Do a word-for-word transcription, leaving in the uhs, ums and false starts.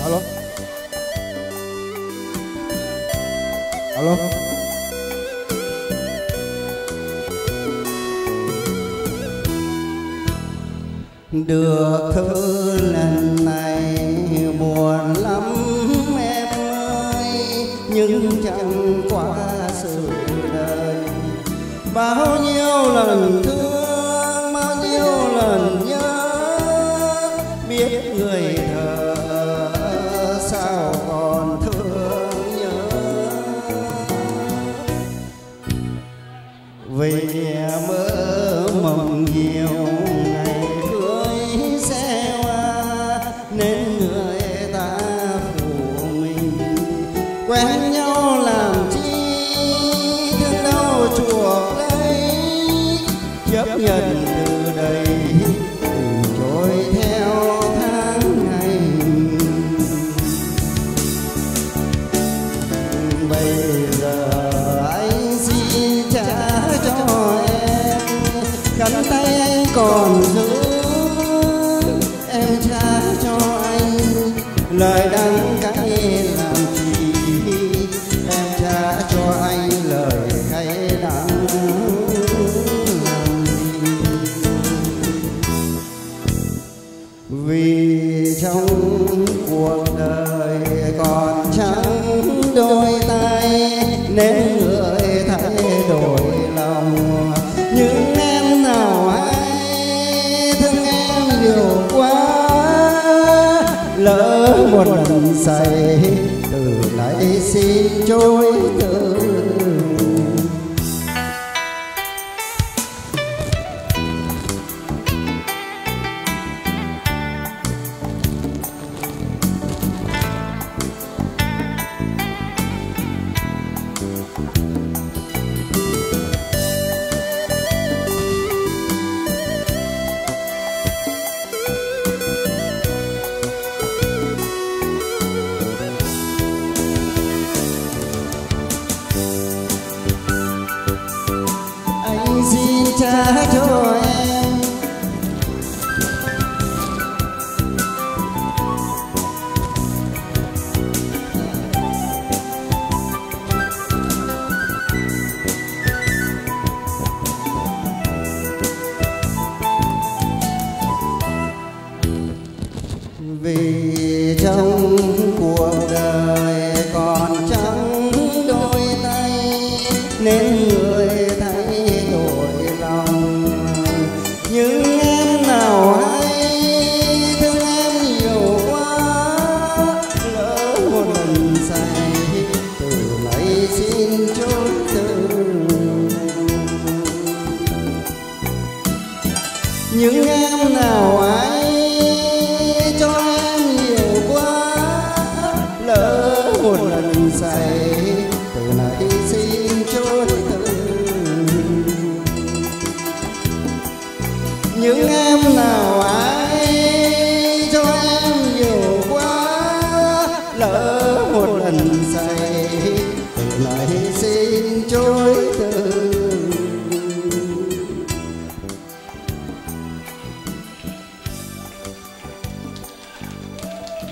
Alo. Alo. Được thư lần này buồn lắm em ơi, nhưng chẳng qua sự đời. Bao nhiêu lần thương, bao nhiêu lần nhớ, biết người thờ sao còn thương nhớ. Vì mơ mộng nhiều ngày cưới xe hoa, nên người ta phụ mình quen nhau làm chi, thương đâu chuộc lấy, chấp nhận từ đây tình trôi theo tháng ngày. Bây giờ anh xin trả cho em cánh tay anh còn giữ, em trả cho anh lời đắng cay làm gì, em trả cho anh lời cay đắng làm gì. Vì trong cuộc đời còn chẳng đôi tay, nên người thay đổi lòng. Nhưng em nào ai thương em nhiều quá, lỡ một lần say từ nay xin trôi từ. Xin trả cho em vì trong cuộc đời còn chẳng đôi tay, nên người thay đổi lòng. Nhưng em nào hay thương em nhiều quá, lỡ một lần say từ nay xin trốn từ. Nhưng em nào ai cho em nhiều quá, lỡ một lần say từ nay xin trốn từ. Nhưng em nào ai cho em nhiều quá, lỡ một lần say